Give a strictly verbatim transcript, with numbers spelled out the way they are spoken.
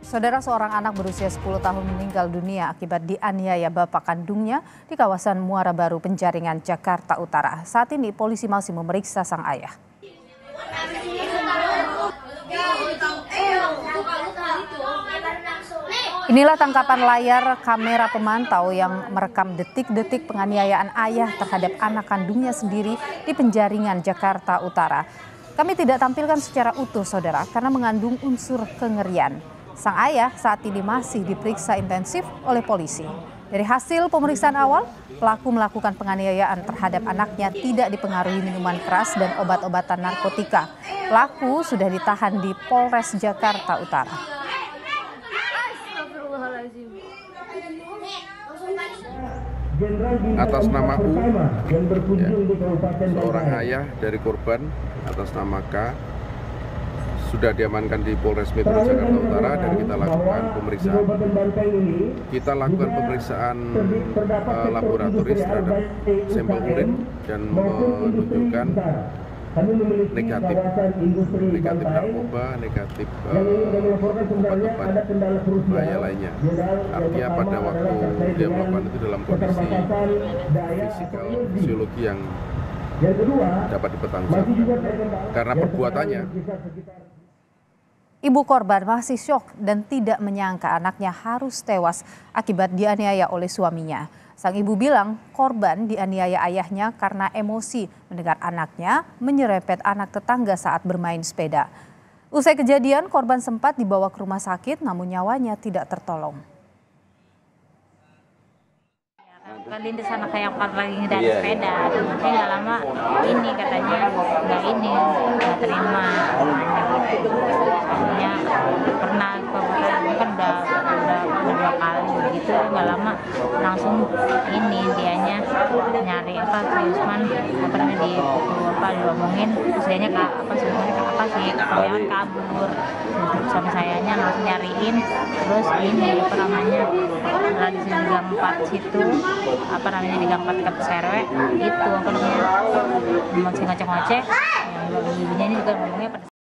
Saudara, seorang anak berusia sepuluh tahun meninggal dunia akibat dianiaya bapak kandungnya di kawasan Muara Baru, Penjaringan, Jakarta Utara. Saat ini polisi masih memeriksa sang ayah. Inilah tangkapan layar kamera pemantau yang merekam detik-detik penganiayaan ayah terhadap anak kandungnya sendiri di Penjaringan, Jakarta Utara. Kami tidak tampilkan secara utuh, saudara, karena mengandung unsur kengerian. Sang ayah saat ini masih diperiksa intensif oleh polisi. Dari hasil pemeriksaan awal, pelaku melakukan penganiayaan terhadap anaknya tidak dipengaruhi minuman keras dan obat-obatan narkotika. Pelaku sudah ditahan di Polres Jakarta Utara. Atas nama U, ya, seorang ayah dari korban atas nama K, sudah diamankan di Polres Metro Jakarta Utara dan kita lakukan pemeriksaan. Kita lakukan pemeriksaan uh, laboratoris terhadap sampel urin dan menunjukkan negatif, negatif narkoba, negatif obat-obat uh, bahaya lainnya. Artinya pada waktu dia melakukan itu dalam kondisi fisikal, fisiologi yang dapat dipertanggungjawabkan karena perbuatannya. Ibu korban masih syok dan tidak menyangka anaknya harus tewas akibat dianiaya oleh suaminya. Sang ibu bilang korban dianiaya ayahnya karena emosi mendengar anaknya menyerempet anak tetangga saat bermain sepeda. Usai kejadian, korban sempat dibawa ke rumah sakit namun nyawanya tidak tertolong. Kan di sana kayak lagi ngedari yeah. sepeda, tapi nggak lama ini katanya nggak ini nggak terima. Soalnya pernah kemarin kan udah udah dua kali begitu, nggak lama langsung ini dianya nyari apa si Usman apa namanya di apa diomongin, terus dianya apa sebenarnya apa sih kemudian kabur, sama sayanya langsung nyariin, terus ini apa namanya lah di sini gang empat situ apa namanya di gang empat dekat R W itu apa namanya masih ngoceh-ngoceh, yang ibunya ini juga ngomongnya pada